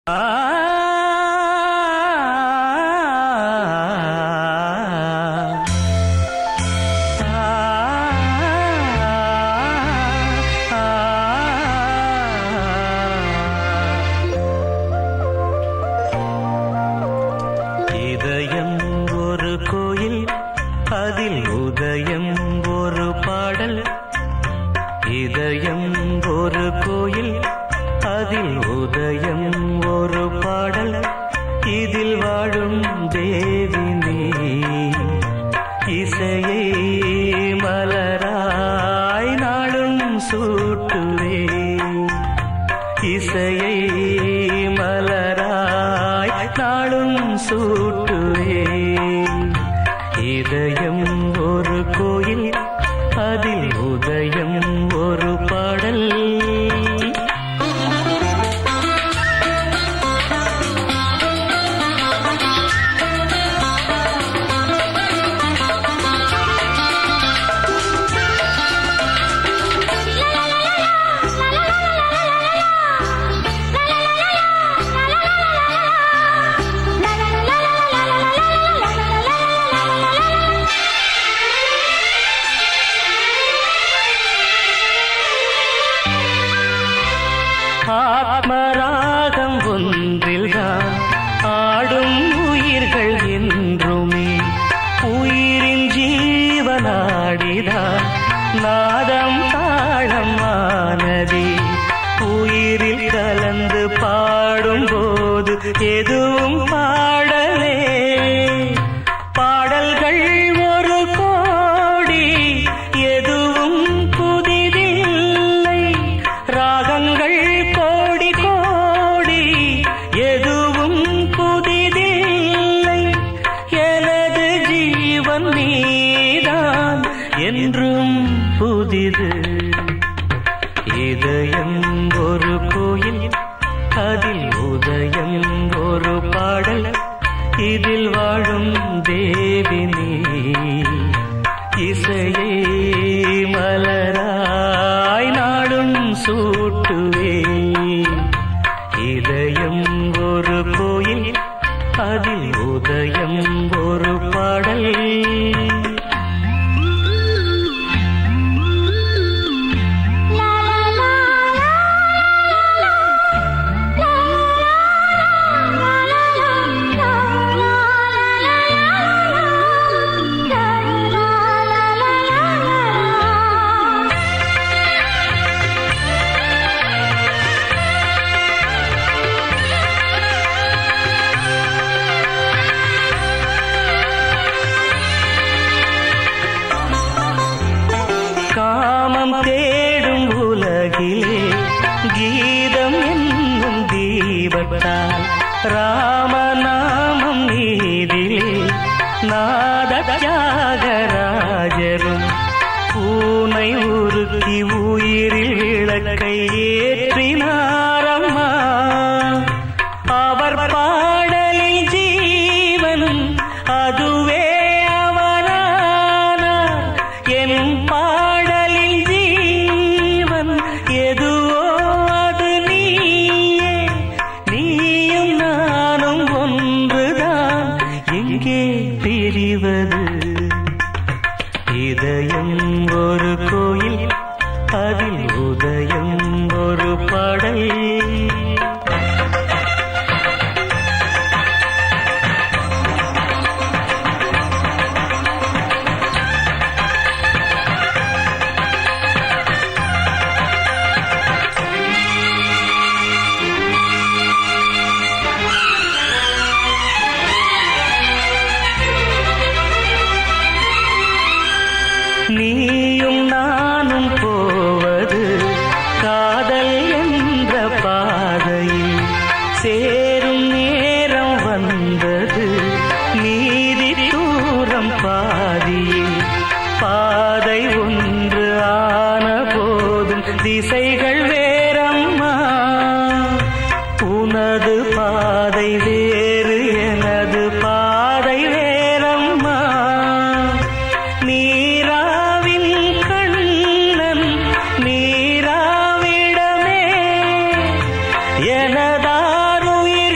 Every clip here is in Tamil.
எனதாருயிர்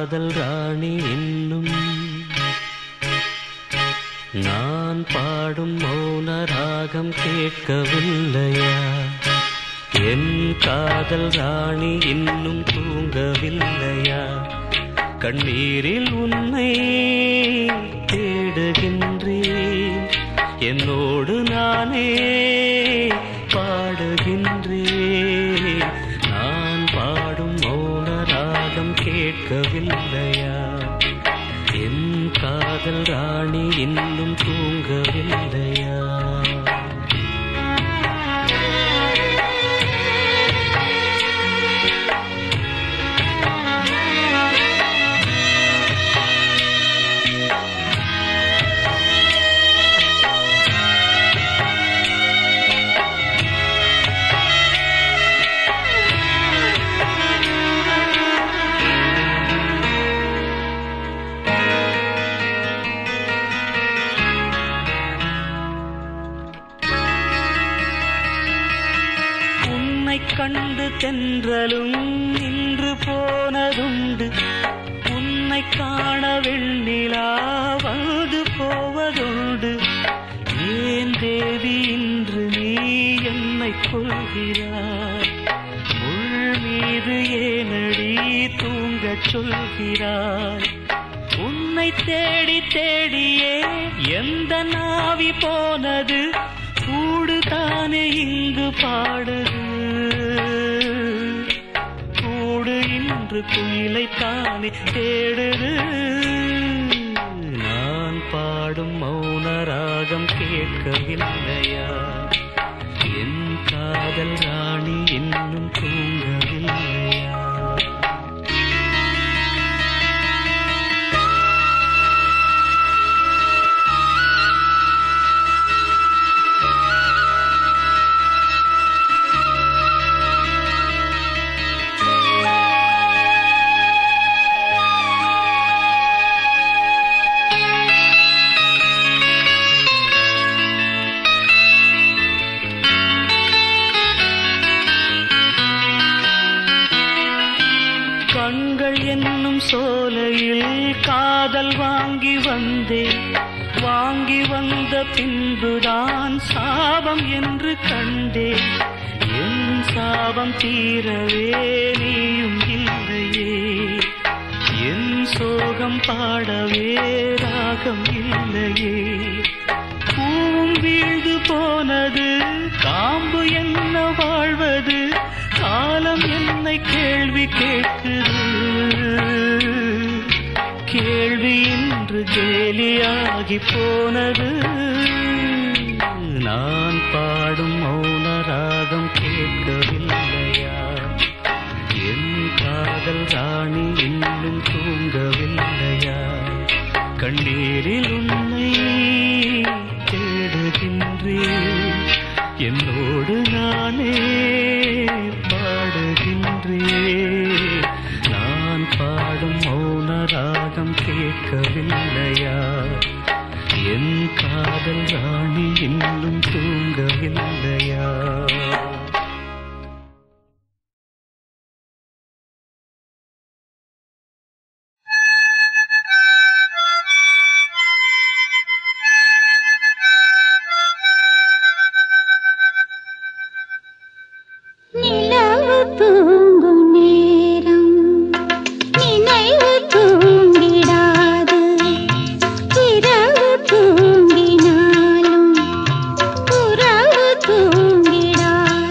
காதல் ராணி இன்னும் நான் பாடும் மௌன ராகம் கேட்கவில்லையா? என் காதல் ராணி இன்னும் தூங்கவில்லையா? கண்ணீரில் உன்னை தேடுகின்றேன், என்னோடு நானே பாடுகின்றேன். நான் பாடும் மௌன ராகம் கேட்கவில்லையா? என் காதல் ராணி இன்னும் தூங்கவில்லையா? கண்டு தென்றலும் நின்று போனதுண்டு, உன்னை காண வெண்ணிலா வந்து போவதுண்டு. ஏன் தேவி இன்று நீ என்னை கொள்கிறாய்? முள் மீது ஏனடி தூங்கச் சொல்கிறாய்? உன்னை தேடி தேடியே எந்த நாவி போனது, கூடு தானே இங்கு பாடுது. கூடு இன்று குயிலைத்தானே தேடுது. நான் பாடும் மௌன ராகம் கேட்கவில்லையா? என் காதல் ராணி இன்னும் தூங்கவில்லையா? கண்கள் என்னும் சோலையில் காதல் வாங்கி வந்தேன். வாங்கி வந்த பின்புதான் சாபம் என்று கண்டேன். என் சாபம் தீரவே நீயும் இல்லையே, என் சோகம் பாடவே ராகம் இல்லையே. பூவும் வீழ்ந்து போனது, காம்பு என்ன வாழ்வது? காலம் என்னை கேள்வி கேட்குது. கேள்வி இன்று கேலியாகி போனது. நான் பாடும் மௌன ராகம் கேட்கவில்லையா? என் காதல் ராணி இன்னும் தூங்கவில்லையா? கண்ணீரில் உன்னை தேடுகின்றேன், என்னோடு நானே பாடுகின்றேன். நான் பாடும் மௌன ராகம் கேட்கவில்லையா? என் காதல் ராணி இன்னும் தூங்கவில்லையா? தூங்கிடாது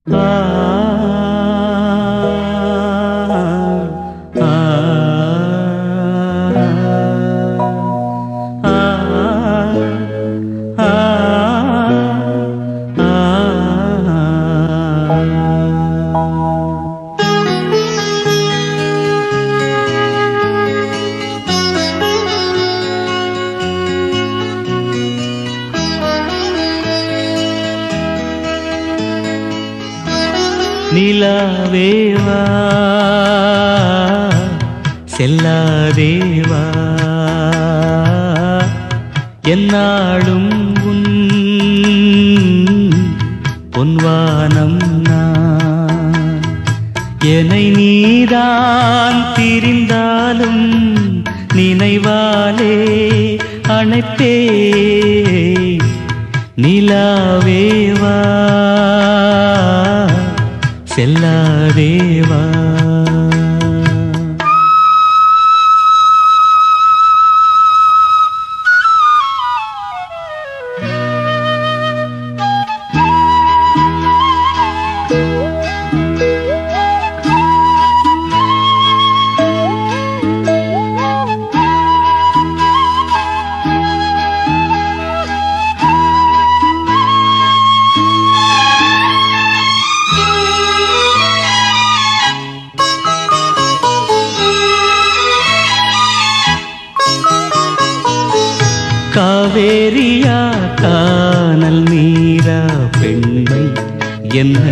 ஆ ஆ நிலாவேவா செல்லாதேவா என்னாலும் உன் பொன்வானம் நான் என்னை நீதான் பிரிந்தாலும் நினைவாலே அணைப்பே நிலாவேவா செல்லாதேவா காவேரியா கானல் நீரா பெண்மை என்ன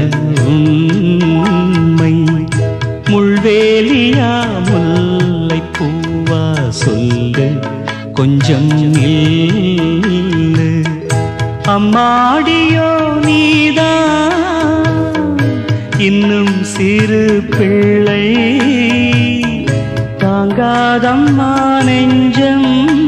உண்மை முள்வேலியா முல்லை பூவா சொல்லு கொஞ்சம் நில்லு அம்மாடியோ நீதான் இன்னும் சிறு பிள்ளை தாங்காதம்மா நெஞ்சம்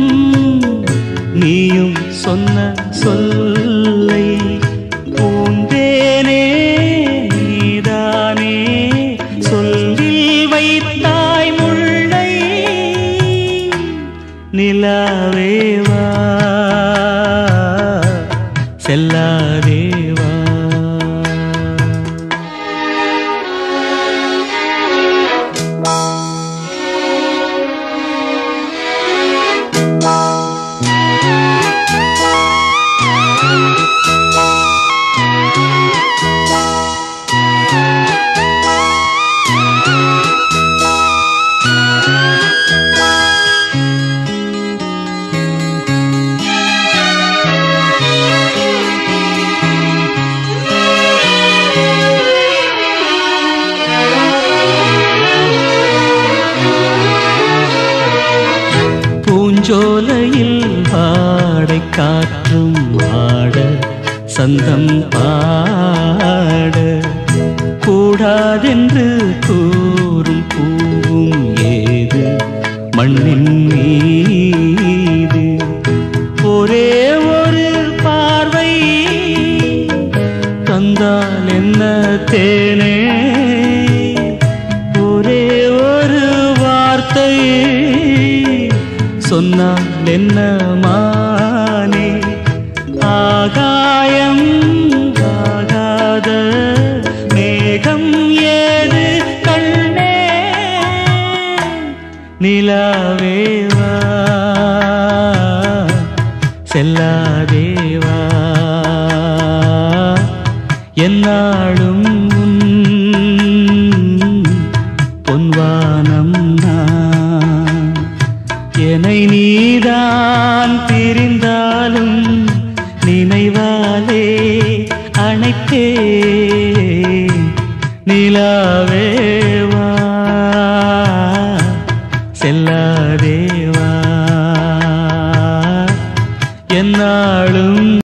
நீயும் சொன்ன சொல்லை பூந்தேனே நீதானே சொல்லில் வைத்தாய் முல்லை நிலாவேவா செல்லாதேவா பூஞ்சோலையில் பாடை காற்றும் ஆட சந்தம் பாட கூடாதென்று கூறும் பூவும் ஏது மண்ணின் மீது ஒரே ஒரு பார்வை தந்தால் என்ன தேனே ஒரே ஒரு வார்த்தை சொன்னால் என்ன மானே ஆகாயம் ஆகாத மேகம் ஏது கண்ணே நிலாவேவா செல்லாதேவா என்னாலும் உன் பொன்வானம் நான் என்னை நீதான் பிரிந்தாலும் நினைவாலே அணைத்தே நிலாவேவா செல்லாதேவா என்னாலும்